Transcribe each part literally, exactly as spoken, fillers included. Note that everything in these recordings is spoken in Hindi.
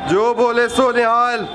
जो बोले सो निहाल।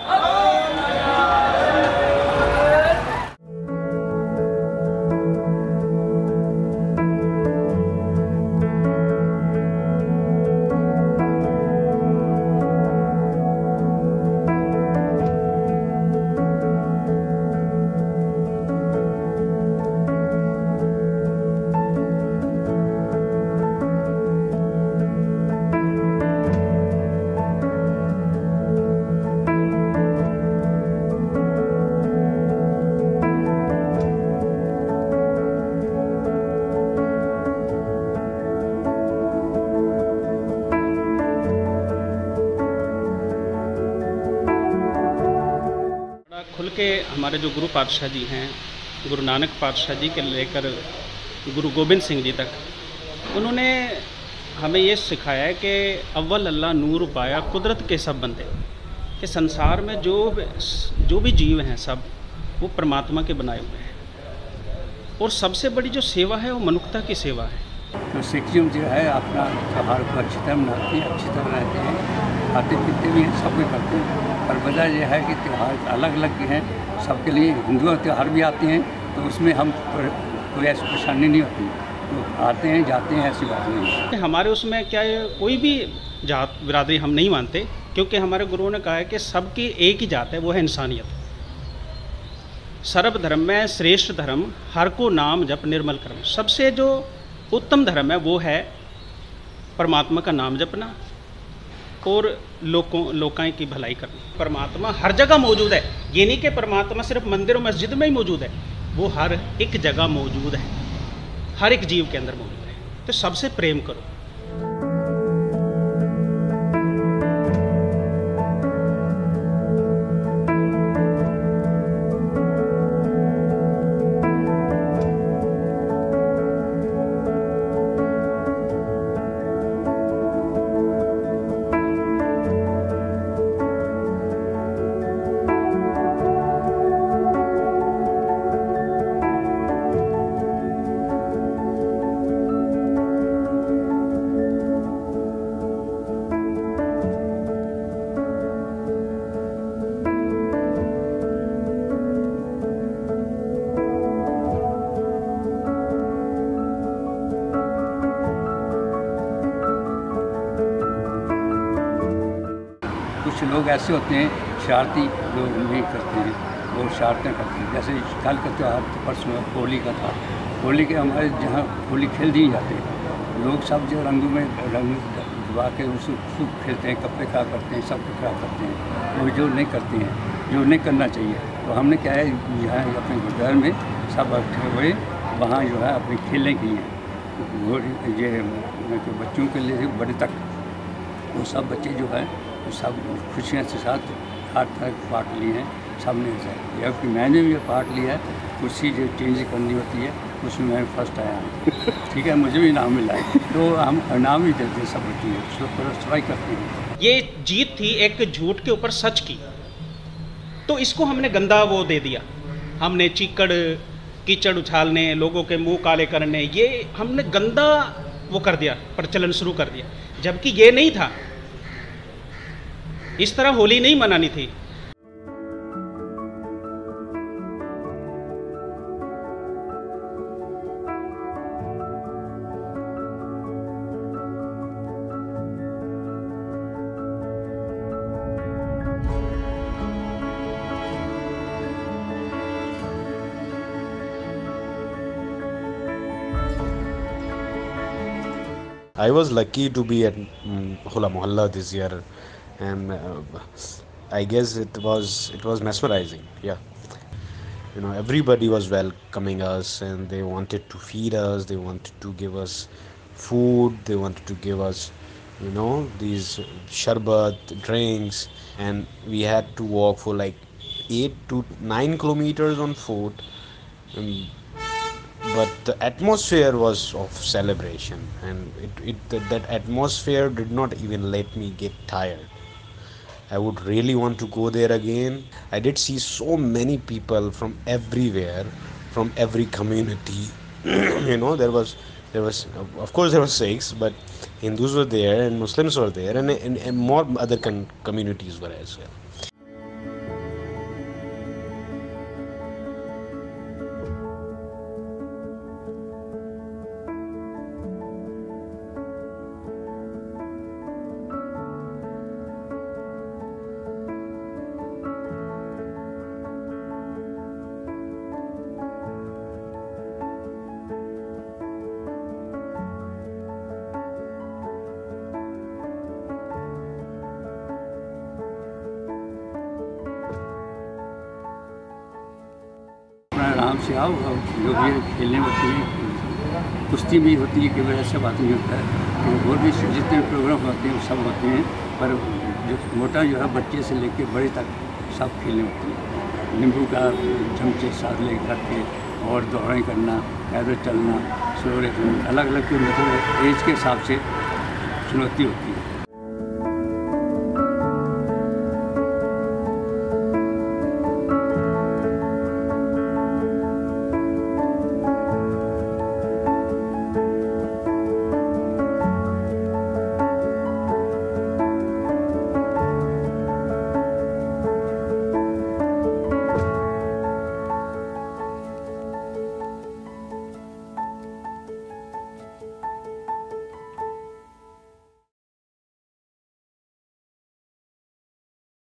खुल के हमारे जो गुरु पातशाह जी हैं, गुरु नानक पातशाह जी के लेकर गुरु गोबिंद सिंह जी तक, उन्होंने हमें ये सिखाया है कि अव्वल अल्लाह नूर पाया कुदरत के सब बंदे, कि संसार में जो जो भी जीव हैं सब वो परमात्मा के बनाए हुए हैं और सबसे बड़ी जो सेवा है वो मनुष्यता की सेवा है। तो सिक्किम जो है अपना त्यौहार को अच्छी तरह मनाते हैं, अच्छी तरह रहते हैं, खाते पीते भी हैं, सब कुछ करते हैं। पर वजह यह है कि त्यौहार अलग अलग के हैं, सबके लिए हिंदुओं त्यौहार भी आते हैं, तो उसमें हम कोई ऐसी परेशानी नहीं होती, तो आते हैं जाते हैं, ऐसी बात नहीं है। हमारे उसमें क्या है, कोई भी जात बिरादरी हम नहीं मानते, क्योंकि हमारे गुरुओं ने कहा है कि सबकी एक ही जात है, वो है इंसानियत। सर्व धर्म में श्रेष्ठ धर्म, हर को नाम जप निर्मल कर्म। सबसे जो उत्तम धर्म है वो है परमात्मा का नाम जपना और लोगों लोकां की भलाई करना। परमात्मा हर जगह मौजूद है, ये नहीं कि परमात्मा सिर्फ मंदिर और मस्जिद में ही मौजूद है, वो हर एक जगह मौजूद है, हर एक जीव के अंदर मौजूद है। तो सबसे प्रेम करो। कुछ लोग ऐसे होते हैं शरारती लोग नहीं करते हैं, वो शरारतें करते हैं। जैसे कल का त्यौहार परसों होली का था, होली के हमारे जहाँ होली खेल दी जाते हैं, लोग सब जो रंगों में रंग दबा के उसको खूब खेलते हैं, कपड़े खराब करते हैं, सब खराब करते हैं, वो जो नहीं करते हैं, जो नहीं करना चाहिए। तो हमने क्या है, यहाँ अपने गुरुद्वारे में सब बैठे हुए वहाँ जो है अपने खेलने की हैं, वो ये बच्चों के लिए बड़े तक, वो सब बच्चे जो है वो सब खुशियों के साथ हर तरह के पार्ट लिए हैं, सब ने ऐसा। जबकि मैंने भी पार्ट लिया है, कुर्सी जो चेंज करनी होती है उसमें मैं फर्स्ट आया हूँ। ठीक है, मुझे भी इनाम मिला है, तो हम इनाम ही देते हैं सब बच्चों को, प्रोत्साहित करते हैं। ये जीत थी एक झूठ के ऊपर सच की, तो इसको हमने गंदा वो दे दिया, हमने चीकड़ कीचड़ उछालने, लोगों के मुंह काले करने, ये हमने गंदा वो कर दिया, प्रचलन शुरू कर दिया, जबकि ये नहीं था। इस तरह होली नहीं मनानी थी। I was lucky to be at um, Hola Mohalla this year, and uh, I guess it was it was mesmerizing. Yeah, you know, everybody was welcoming us, and they wanted to feed us. They wanted to give us food. They wanted to give us, you know, these sharbat drinks, and we had to walk for like eight to nine kilometers on foot. Um, but the atmosphere was of celebration, and it, it that, that atmosphere did not even let me get tired. I would really want to go there again. I did see so many people from everywhere, from every community. You know, there was There was, of course, there were Sikhs, but Hindus were there and Muslims were there, and, and, and more other con- communities were as well. आराम से आओ, जो भी खेलने होती है, कुश्ती भी होती है, केवल ऐसा बात नहीं होता है। और भी जितने प्रोग्राम होते हैं सब होते हैं, पर जो मोटा जो है बच्चे से लेकर बड़े तक सब खेलने होती है। नींबू का चमचे साथ ले करके और दौड़ाई करना, पैदल चलना, स्लो रेस, अलग अलग मतलब एज के हिसाब से चुनौती होती है।